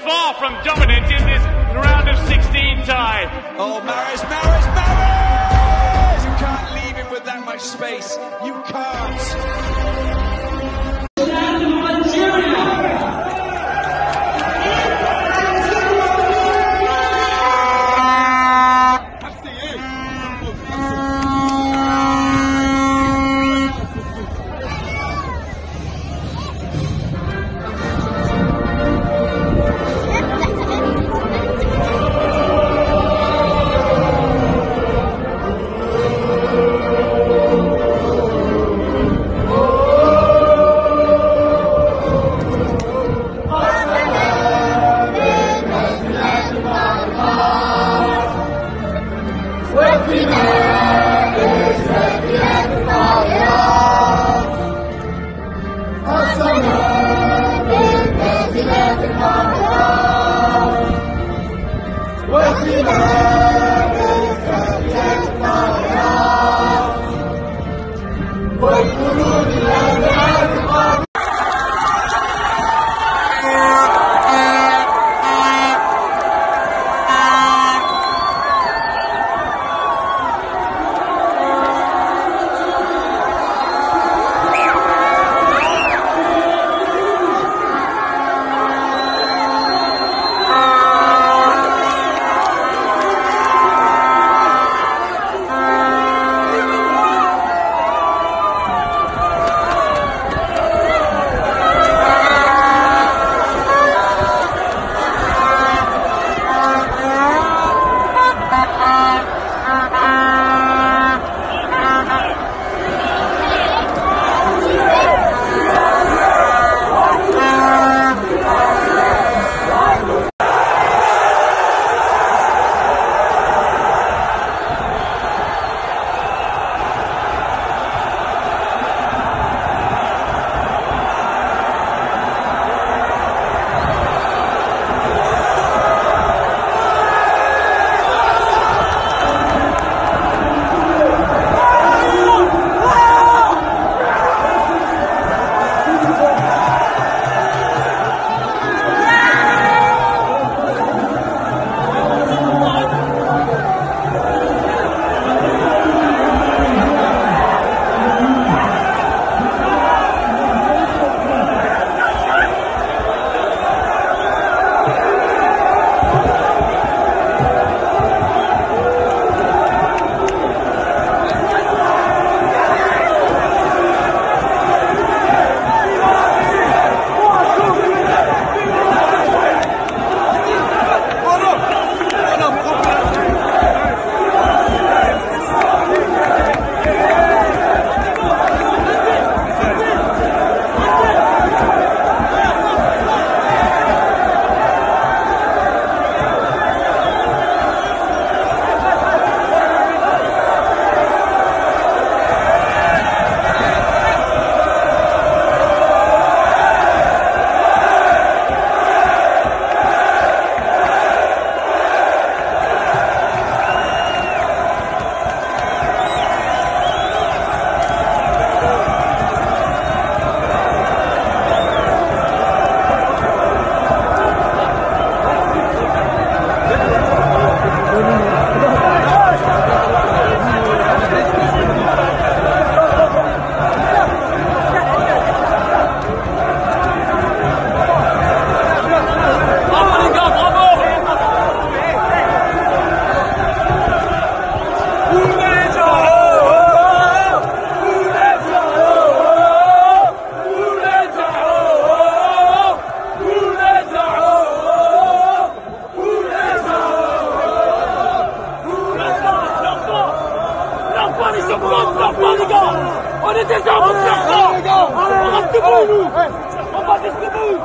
far from dominant in this round of 16 tie. Oh, Maris! You can't leave him with that much space. You can't. On est des hommes, on reste debout, nous. On va rester debout.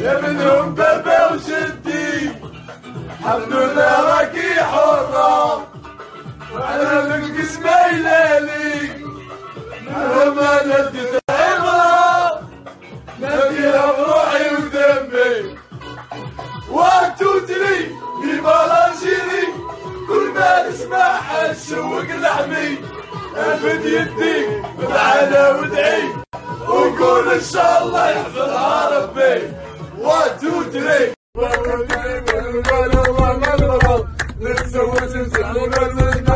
يا منهم بابا وجدي الحمد لله راكي حرة وانا نقص ميلالي مهما نديت عبرة نديها بروحي ودمي 1 2 3 في بالانجيري كل ما نسمعها نشوق لحمي افد يديك معانا وادعي ونقول ان شاء الله يحفظها ربي 1 2 3